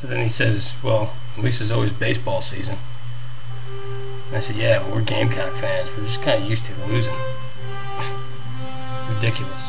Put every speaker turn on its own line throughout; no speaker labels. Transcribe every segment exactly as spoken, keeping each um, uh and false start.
So then he says, well, at least there's always baseball season. And I said, yeah, but we're Gamecock fans. We're just kind of used to losing. Ridiculous.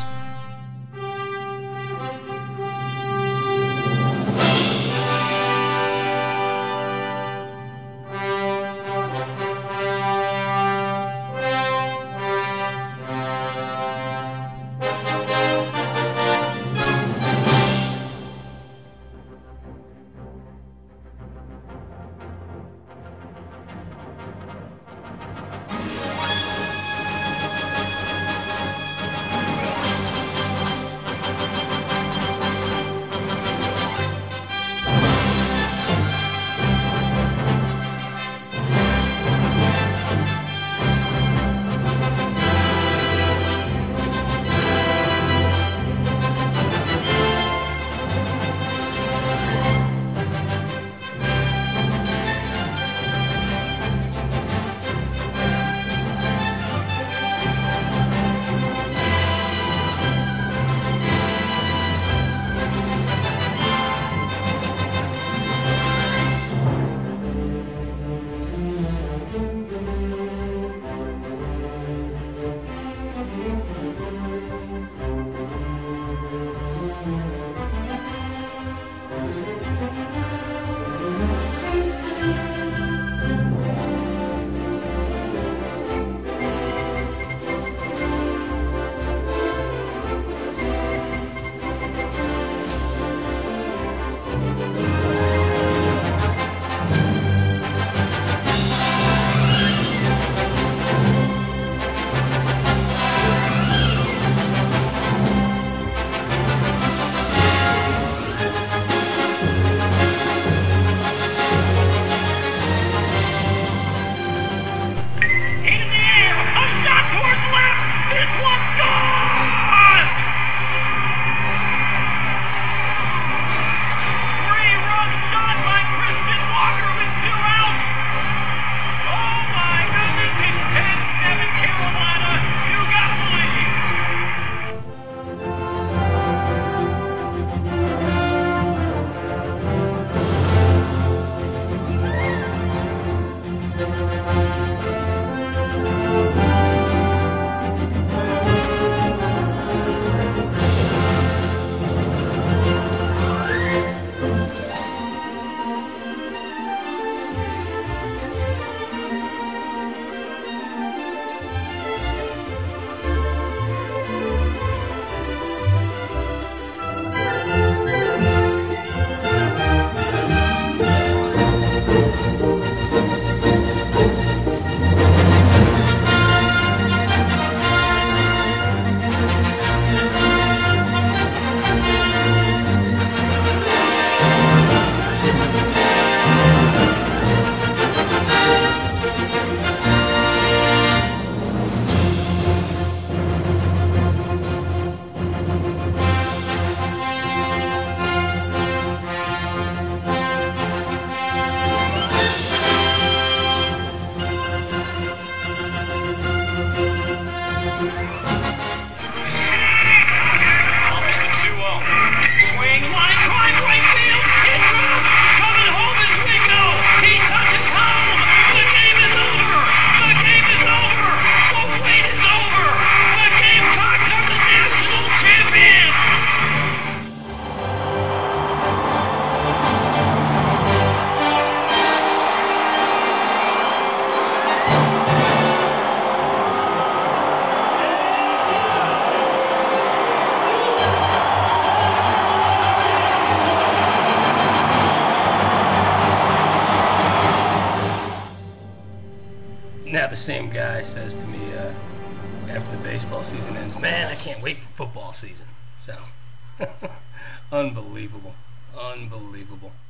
Now the same guy says to me uh, after the baseball season ends, man, I can't wait for football season. So, unbelievable. Unbelievable.